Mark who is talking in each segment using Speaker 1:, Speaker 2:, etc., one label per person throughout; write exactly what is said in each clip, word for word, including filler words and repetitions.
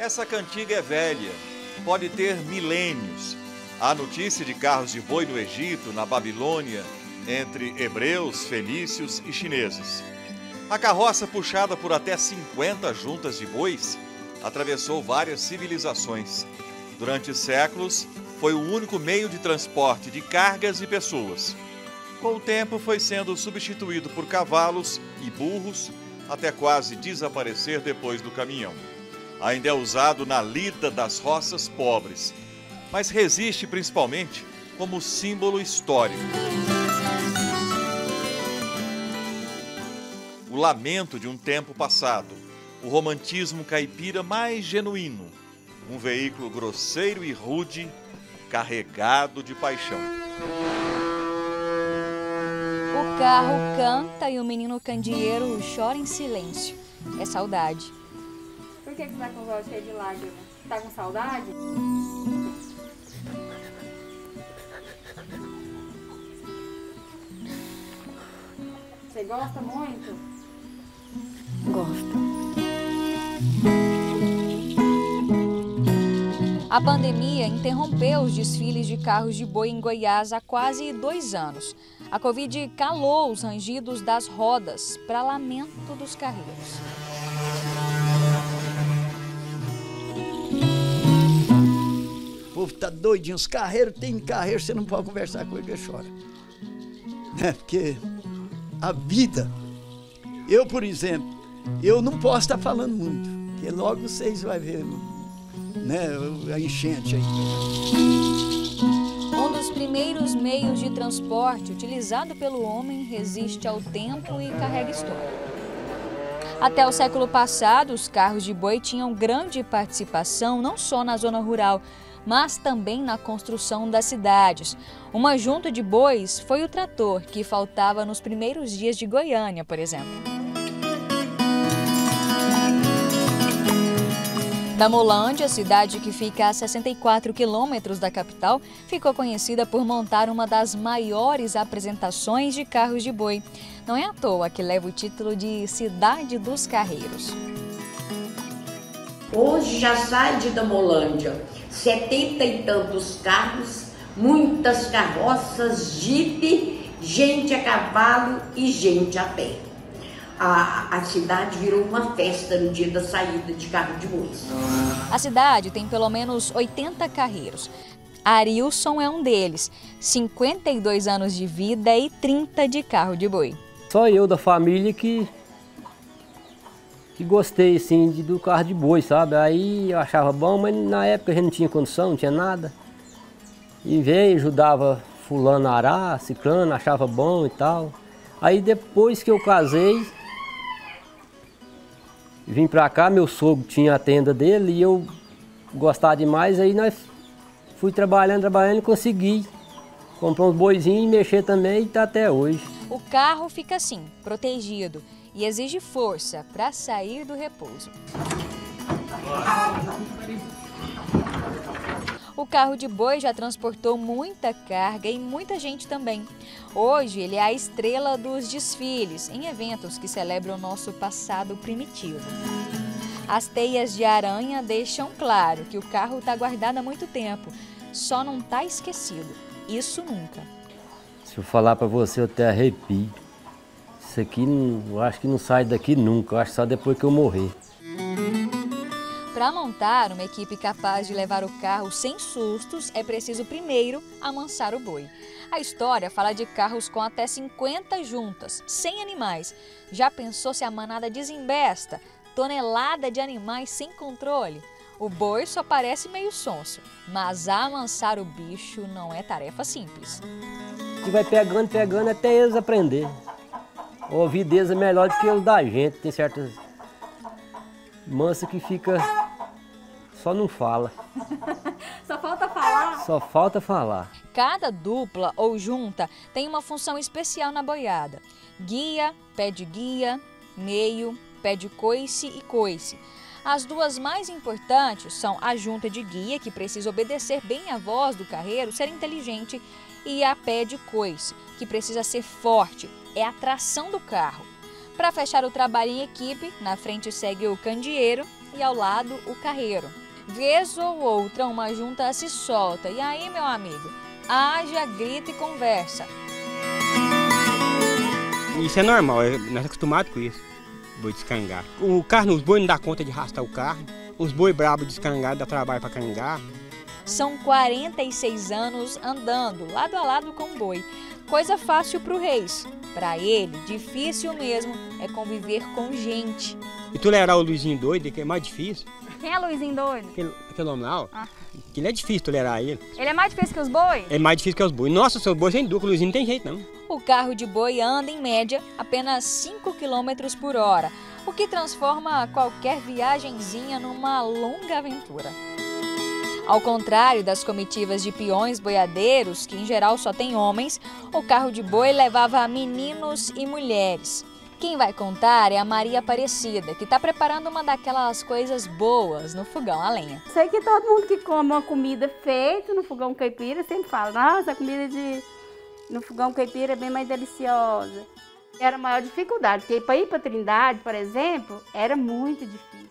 Speaker 1: Essa cantiga é velha, pode ter milênios. Há notícia de carros de boi no Egito, na Babilônia, entre hebreus, fenícios e chineses. A carroça, puxada por até cinquenta juntas de bois, atravessou várias civilizações. Durante séculos, foi o único meio de transporte de cargas e pessoas. Com o tempo, foi sendo substituído por cavalos e burros, até quase desaparecer depois do caminhão. Ainda é usado na lida das roças pobres, mas resiste principalmente como símbolo histórico. O lamento de um tempo passado, o romantismo caipira mais genuíno, um veículo grosseiro e rude, carregado de paixão.
Speaker 2: O carro canta e o menino candeeiro chora em silêncio. É saudade.
Speaker 3: Por que você tá com o olhos cheios de lágrimas? Tá com saudade? Você gosta muito?
Speaker 2: Gosto. A pandemia interrompeu os desfiles de carros de boi em Goiás há quase dois anos. A Covid calou os rangidos das rodas, para lamento dos carreiros.
Speaker 4: O povo tá doidinho, os carreiros, tem carreiro, você não pode conversar com ele, ele chora. Né? Porque a vida, eu, por exemplo, eu não posso estar falando muito, porque logo vocês vão ver, né, a enchente aí.
Speaker 2: Um dos primeiros meios de transporte utilizado pelo homem resiste ao tempo e carrega história. Até o século passado, os carros de boi tinham grande participação não só na zona rural, mas também na construção das cidades. Uma junta de bois foi o trator, que faltava nos primeiros dias de Goiânia, por exemplo. Damolândia, cidade que fica a sessenta e quatro quilômetros da capital, ficou conhecida por montar uma das maiores apresentações de carros de boi. Não é à toa que leva o título de Cidade dos Carreiros.
Speaker 5: Hoje já sai de Damolândia setenta e tantos carros, muitas carroças, jipe, gente a cavalo e gente a pé. A, a cidade virou uma festa no dia da saída de carro de bois.
Speaker 2: A cidade tem pelo menos oitenta carreiros. Arilson é um deles, cinquenta e dois anos de vida e trinta de carro de boi.
Speaker 6: Só eu da família que, que gostei assim, de, do carro de boi, sabe? Aí eu achava bom, mas na época a gente não tinha condição, não tinha nada. E veio, ajudava fulano a arar, ciclano, achava bom e tal. Aí depois que eu casei, vim pra cá, meu sogro tinha a tenda dele e eu gostava demais, aí nós fui trabalhando, trabalhando e consegui comprar uns boizinhos e mexer também e tá até hoje.
Speaker 2: O carro fica assim, protegido, e exige força para sair do repouso. O carro de boi já transportou muita carga e muita gente também. Hoje ele é a estrela dos desfiles, em eventos que celebram o nosso passado primitivo. As teias de aranha deixam claro que o carro está guardado há muito tempo, só não está esquecido. Isso nunca.
Speaker 6: Se eu falar para você, eu até arrepio. Isso aqui, eu acho que não sai daqui nunca, eu acho que só depois que eu morrer.
Speaker 2: Para montar uma equipe capaz de levar o carro sem sustos, é preciso primeiro amansar o boi. A história fala de carros com até cinquenta juntas, sem animais. Já pensou se a manada desembesta? Tonelada de animais sem controle? O boi só parece meio sonso, mas amansar o bicho não é tarefa simples.
Speaker 6: E vai pegando, pegando até eles aprender. O ouvido deles é melhor do que o da gente. Tem certas mansas que fica... só não fala.
Speaker 3: Só falta falar?
Speaker 6: Só falta falar.
Speaker 2: Cada dupla ou junta tem uma função especial na boiada. Guia, pé de guia, meio, pé de coice e coice. As duas mais importantes são a junta de guia, que precisa obedecer bem a voz do carreiro, ser inteligente, e a pé de coice, que precisa ser forte, é a tração do carro. Para fechar o trabalho em equipe, na frente segue o candeeiro e ao lado o carreiro. Vez ou outra uma junta se solta. E aí, meu amigo, haja, grita e conversa.
Speaker 7: Isso é normal, nós estamos acostumados com isso, boi descangar. O carro, os boi não dá conta de arrastar o carro. Os boi bravos descangados dá trabalho para cangar.
Speaker 2: São quarenta e seis anos andando lado a lado com o boi. Coisa fácil para o Reis. Para ele, difícil mesmo é conviver com gente.
Speaker 7: E tolerar o Luizinho doido, que é mais difícil.
Speaker 3: Quem é Luizinho doido?
Speaker 7: Aquele, aquele homem lá, ó,
Speaker 3: Ah.
Speaker 7: que ele é difícil tolerar ele.
Speaker 3: Ele é mais difícil que os boi?
Speaker 7: É mais difícil que os boi. Nossa, seus boi sem dúvida, o Luizinho não tem jeito não.
Speaker 2: O carro de boi anda, em média, apenas cinco quilômetros por hora, o que transforma qualquer viagenzinha numa longa aventura. Ao contrário das comitivas de peões boiadeiros, que em geral só tem homens, o carro de boi levava meninos e mulheres. Quem vai contar é a Maria Aparecida, que está preparando uma daquelas coisas boas no fogão a lenha.
Speaker 8: Sei que todo mundo que come uma comida feita no fogão caipira sempre fala: nossa, a comida de... no fogão caipira é bem mais deliciosa. Era a maior dificuldade, porque para ir para Trindade, por exemplo, era muito difícil.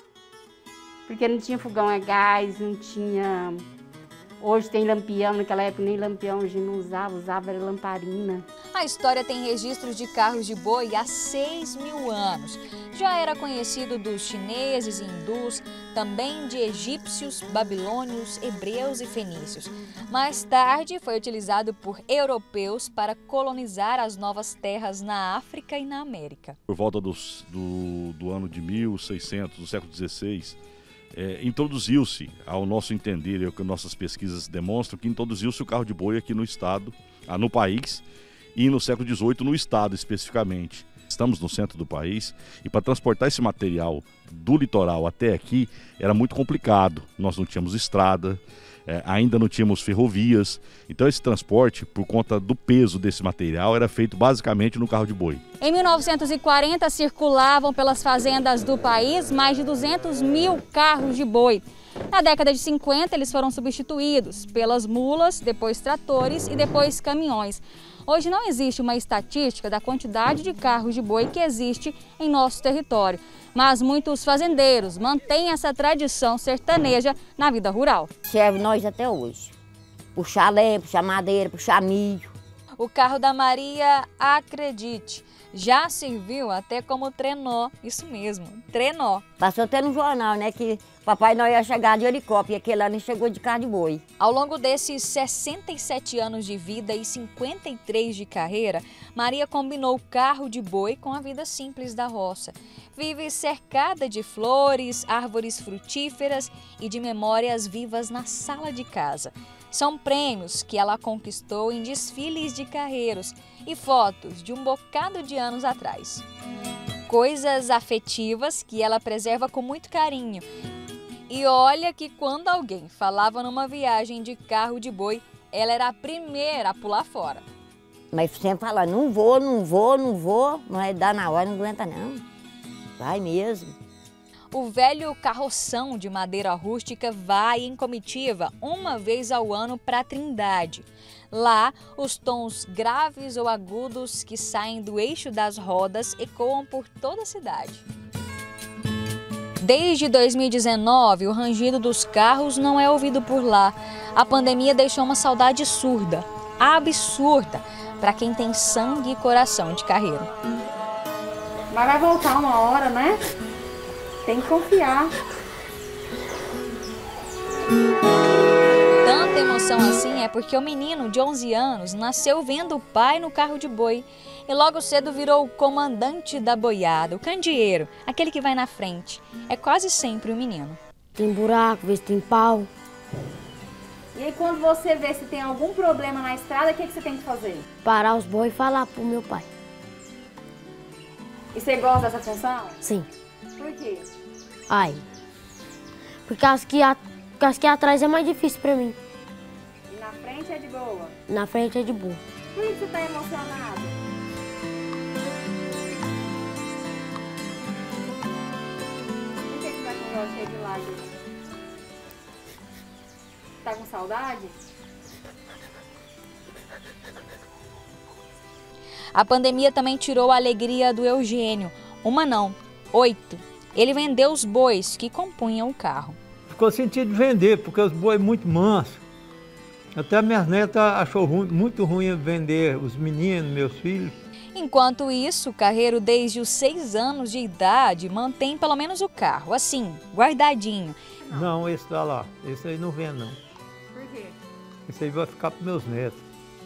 Speaker 8: Porque não tinha fogão a gás, não tinha... Hoje tem lampião, naquela época nem lampião a gente não usava, usava era lamparina.
Speaker 2: A história tem registros de carros de boi há seis mil anos. Já era conhecido dos chineses e hindus, também de egípcios, babilônios, hebreus e fenícios. Mais tarde foi utilizado por europeus para colonizar as novas terras na África e na América.
Speaker 9: Por volta dos, do, do ano de mil e seiscentos, do século dezesseis, É, introduziu-se, ao nosso entender, é o que nossas pesquisas demonstram, que introduziu-se o carro de boi aqui no estado, ah, no país, e no século dezoito no estado especificamente. Estamos no centro do país e para transportar esse material do litoral até aqui era muito complicado. Nós não tínhamos estrada, é, ainda não tínhamos ferrovias, então esse transporte, por conta do peso desse material, era feito basicamente no carro de boi.
Speaker 3: Em mil novecentos e quarenta, circulavam pelas fazendas do país mais de duzentos mil carros de boi. Na década de cinquenta, eles foram substituídos pelas mulas, depois tratores e depois caminhões. Hoje não existe uma estatística da quantidade de carros de boi que existe em nosso território, mas muitos fazendeiros mantêm essa tradição sertaneja na vida rural.
Speaker 5: Serve nós até hoje. Puxar lenha, puxar madeira, puxar milho.
Speaker 2: O carro da Maria, acredite, já serviu até como trenó, isso mesmo, trenó.
Speaker 5: Passou até no jornal, né, que Papai Noel ia chegar de helicóptero e aquele ano chegou de carro de boi.
Speaker 2: Ao longo desses sessenta e sete anos de vida e cinquenta e três de carreira, Maria combinou o carro de boi com a vida simples da roça. Vive cercada de flores, árvores frutíferas e de memórias vivas na sala de casa. São prêmios que ela conquistou em desfiles de carreiros e fotos de um bocado de anos atrás. Coisas afetivas que ela preserva com muito carinho. E olha que quando alguém falava numa viagem de carro de boi, ela era a primeira a pular fora.
Speaker 5: Mas sempre fala, não vou, não vou, não vou, não vai dar na hora, não aguenta não. Vai mesmo.
Speaker 2: O velho carroção de madeira rústica vai em comitiva uma vez ao ano para Trindade. Lá, os tons graves ou agudos que saem do eixo das rodas ecoam por toda a cidade. Desde dois mil e dezenove, o rangido dos carros não é ouvido por lá. A pandemia deixou uma saudade surda, absurda, para quem tem sangue e coração de carreiro.
Speaker 8: Mas vai voltar uma hora, né? Tem que confiar.
Speaker 2: Tanta emoção assim é porque o menino de onze anos nasceu vendo o pai no carro de boi e logo cedo virou o comandante da boiada, o candeeiro, aquele que vai na frente. É quase sempre o menino.
Speaker 10: Tem buraco, vê se tem pau.
Speaker 3: E aí quando você vê se tem algum problema na estrada, o que, que você tem que fazer?
Speaker 10: Parar os bois e falar pro meu pai.
Speaker 3: E você gosta dessa função?
Speaker 10: Sim.
Speaker 3: Por quê?
Speaker 10: Ai. Porque as que, a, as que atrás é mais difícil pra mim.
Speaker 3: E na frente é de boa?
Speaker 10: Na frente é de boa.
Speaker 3: Por que você tá emocionado? Por que você tá com o olho cheio de lágrimas? Tá com saudade?
Speaker 2: A pandemia também tirou a alegria do Eugênio. Uma não, oito. ele vendeu os bois que compunham o carro.
Speaker 11: Ficou sentido de vender, porque os bois muito mansos. Até minhas netas achou ruim, muito ruim vender os meninos, meus filhos.
Speaker 2: Enquanto isso, o carreiro, desde os seis anos de idade, mantém pelo menos o carro, assim, guardadinho.
Speaker 11: Não, esse tá lá. Esse aí não vende, não.
Speaker 8: Por quê?
Speaker 11: Esse aí vai ficar para meus netos.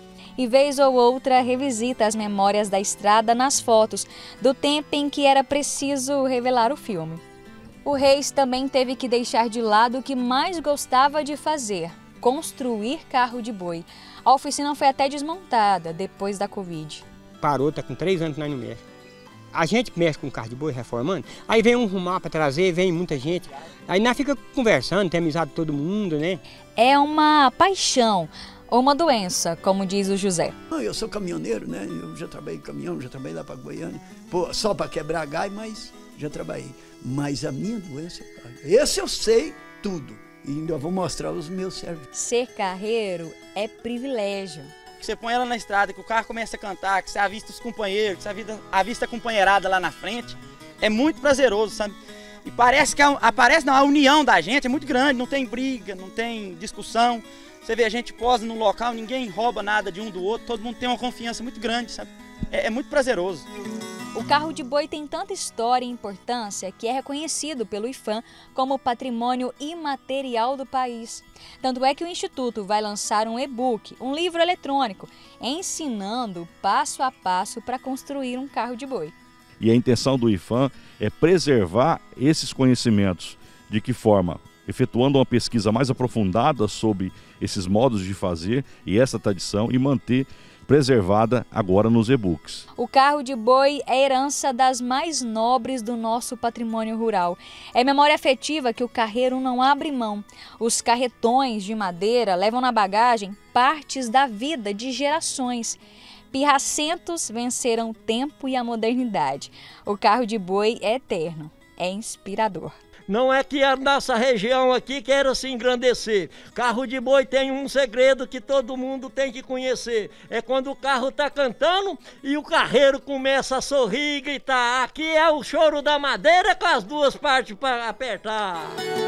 Speaker 2: E vez ou outra revisita as memórias da estrada nas fotos, do tempo em que era preciso revelar o filme. O Reis também teve que deixar de lado o que mais gostava de fazer, construir carro de boi. A oficina foi até desmontada depois da Covid.
Speaker 7: Parou, tá com três anos que nós não mexe. A gente mexe com carro de boi, reformando, aí vem um rumar para trazer, vem muita gente. Aí nós fica conversando, tem amizade com todo mundo, né?
Speaker 2: É uma paixão ou uma doença, como diz o José.
Speaker 4: Eu sou caminhoneiro, né? Eu já trabalhei em caminhão, já trabalhei lá para Goiânia. Pô, só para quebrar gás, mas já trabalhei. Mas a minha doença, esse eu sei tudo. E ainda vou mostrar os meus serviços.
Speaker 2: Ser carreiro é privilégio.
Speaker 12: Você põe ela na estrada, que o carro começa a cantar, que você avista os companheiros, que você avista, avista a companheirada lá na frente, é muito prazeroso, sabe? E parece que a, aparece, não, a união da gente é muito grande, não tem briga, não tem discussão. Você vê a gente posa num local, ninguém rouba nada de um do outro, todo mundo tem uma confiança muito grande, sabe? É, é muito prazeroso.
Speaker 2: O carro de boi tem tanta história e importância que é reconhecido pelo IPHAN como patrimônio imaterial do país. Tanto é que o Instituto vai lançar um e-book, um livro eletrônico, ensinando passo a passo para construir um carro de boi.
Speaker 9: E a intenção do IPHAN é preservar esses conhecimentos. De que forma? Efetuando uma pesquisa mais aprofundada sobre esses modos de fazer e essa tradição e manter preservada agora nos e-books.
Speaker 2: O carro de boi é herança das mais nobres do nosso patrimônio rural. É memória afetiva que o carreiro não abre mão. Os carretões de madeira levam na bagagem partes da vida de gerações. Pirracentos venceram o tempo e a modernidade. O carro de boi é eterno, é inspirador.
Speaker 13: Não é que a nossa região aqui queira se engrandecer. Carro de boi tem um segredo que todo mundo tem que conhecer. É quando o carro está cantando e o carreiro começa a sorrir e gritar. Aqui é o choro da madeira com as duas partes para apertar.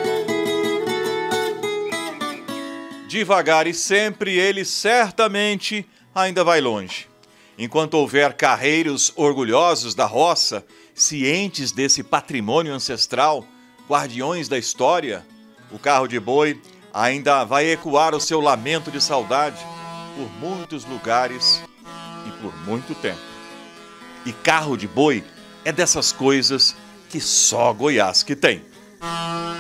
Speaker 1: Devagar e sempre, ele certamente ainda vai longe. Enquanto houver carreiros orgulhosos da roça, cientes desse patrimônio ancestral, guardiões da história, o carro de boi ainda vai ecoar o seu lamento de saudade por muitos lugares e por muito tempo. E carro de boi é dessas coisas que só Goiás que tem.